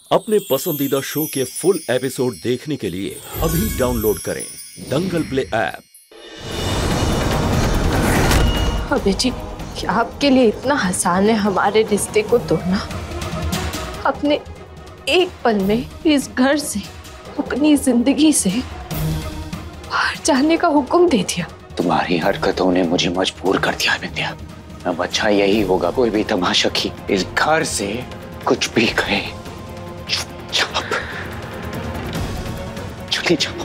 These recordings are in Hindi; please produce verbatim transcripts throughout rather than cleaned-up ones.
अपने पसंदीदा शो के फुल एपिसोड देखने के लिए अभी डाउनलोड करें दंगल प्ले ऐप। अबे जी, क्या आपके लिए इतना आसान है हमारे रिश्ते को तोड़ना? अपने एक पल में इस घर से, अपनी जिंदगी से बाहर जाने का हुक्म दे दिया। तुम्हारी हरकतों ने मुझे मजबूर कर दिया विद्या। अब अच्छा यही होगा, कोई भी तमाशा की इस घर से कुछ भी कहे चुपचाप चली जाओ।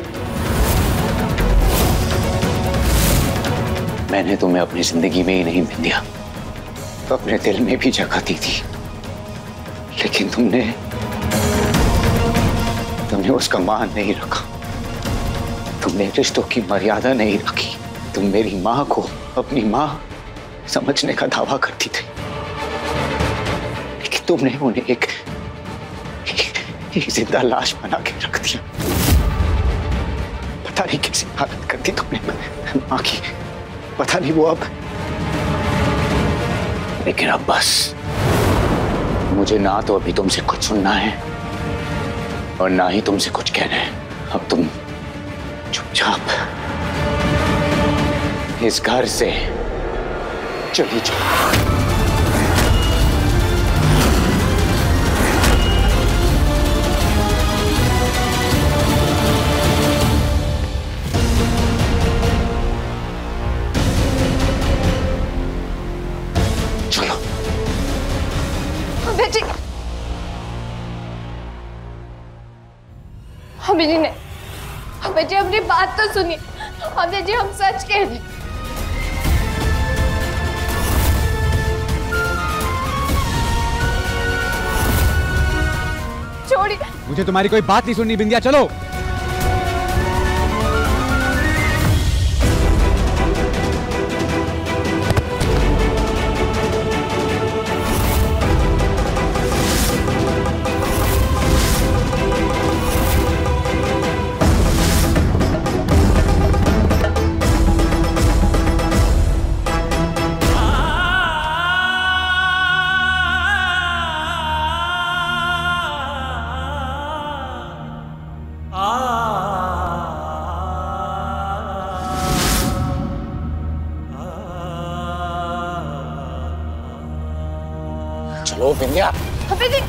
मैंने तुम्हें अपनी जिंदगी में ही नहीं विद्या, तो अपने दिल में भी जगह दी थी, लेकिन तुमने तुमने उसका मान नहीं रखा। तुमने रिश्तों की मर्यादा नहीं रखी। तुम मेरी माँ को अपनी माँ समझने का दावा करती थी, लेकिन तुमने उन्हें एक, एक, एक जिंदा लाश बना के रख दिया। पता नहीं कैसी हालत कर दी तुमने माँ की, पता नहीं वो अब। लेकिन अब बस, मुझे ना तो अभी तुमसे कुछ सुनना है और ना ही तुमसे कुछ कहना है। अब तुम चुपचाप इस घर से चली जाओ। चलो। अबे जी, अबे जी ने, अबे जी अपनी बात तो सुनिए। अबे जी, हम सच कह रहे हैं। छोड़िए। मुझे तुम्हारी कोई बात नहीं सुननी बिंदिया, चलो। चलो विंध्या। अबे जी,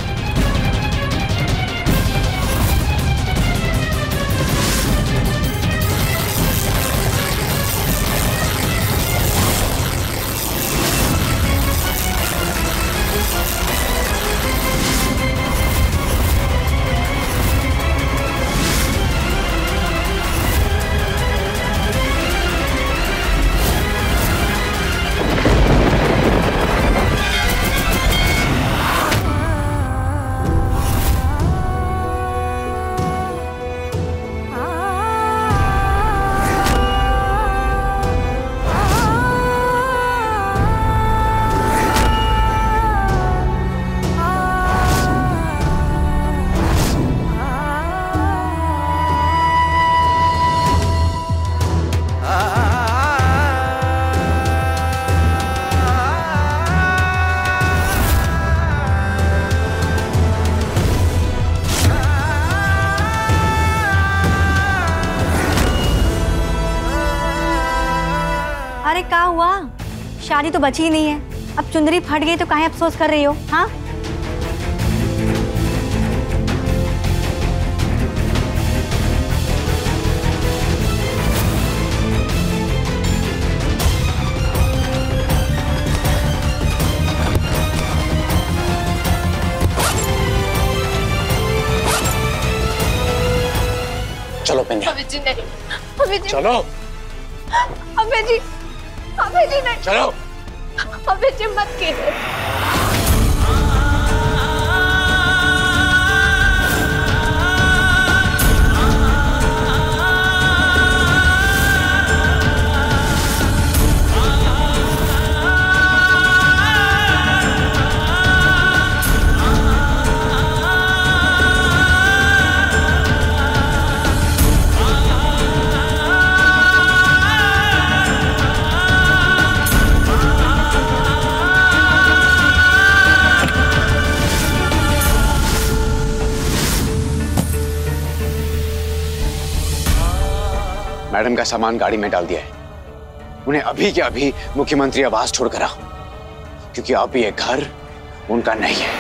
अरे क्या हुआ? शादी तो बची ही नहीं है। अब चुंदरी फट गई तो काहे अफसोस कर रही हो? हाँ, चलो विंध्या। अबे जी नहीं, अबे जी, चलो। अबे जी, अबे जी नहीं, चलो। अबे जी मत कीजिए। मैडम का सामान गाड़ी में डाल दिया है। उन्हें अभी के अभी मुख्यमंत्री आवास छोड़कर आओ, क्योंकि अब ये घर उनका नहीं है।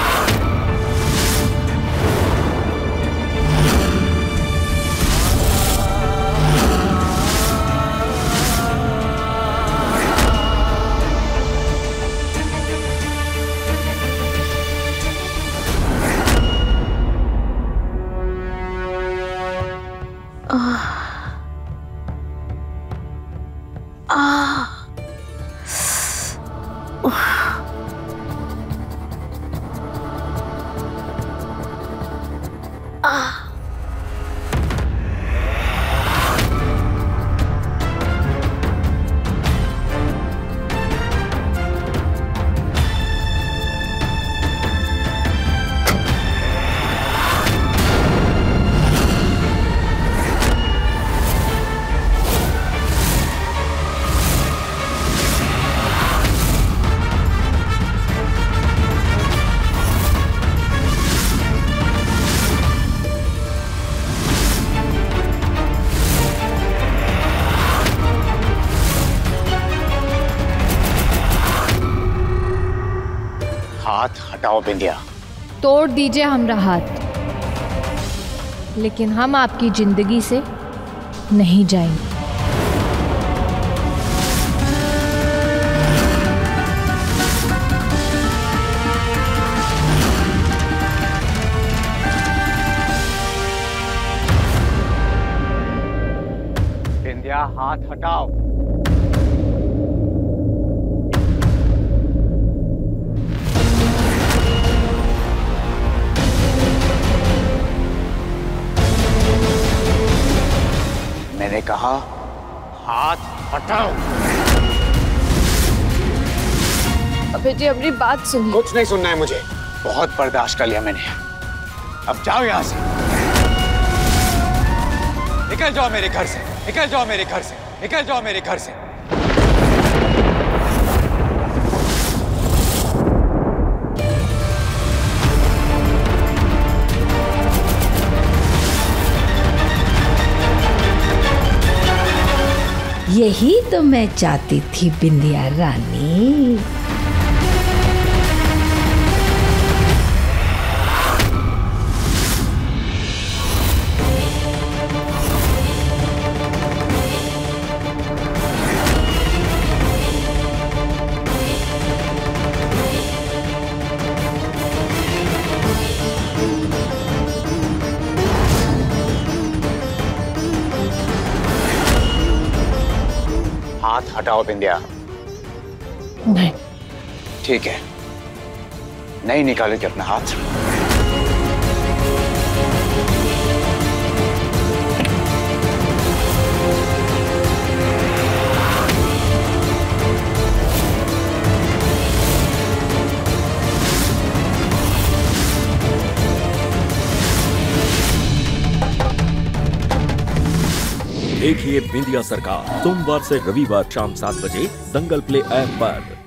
हाथ हटाओ बिंदिया। तोड़ दीजिए हमरा हाथ, लेकिन हम आपकी जिंदगी से नहीं जाएंगे। बिंदिया हाथ हटाओ। मैंने कहा हाथ हटाओ। अबे जी अपनी बात सुनिए। कुछ नहीं सुनना है मुझे, बहुत बर्दाश्त कर लिया मैंने। अब जाओ यहां से, निकल जाओ मेरे घर से, निकल जाओ मेरे घर से, निकल जाओ मेरे घर से। यही तो मैं चाहती थी बिंदिया रानी। हाथ हटाओ बिंदिया। नहीं। ठीक है, नहीं निकालोगे अपना हाथ। देखिए बिंदिया सरकार सोमवार से रविवार शाम सात बजे दंगल प्ले ऐप पर।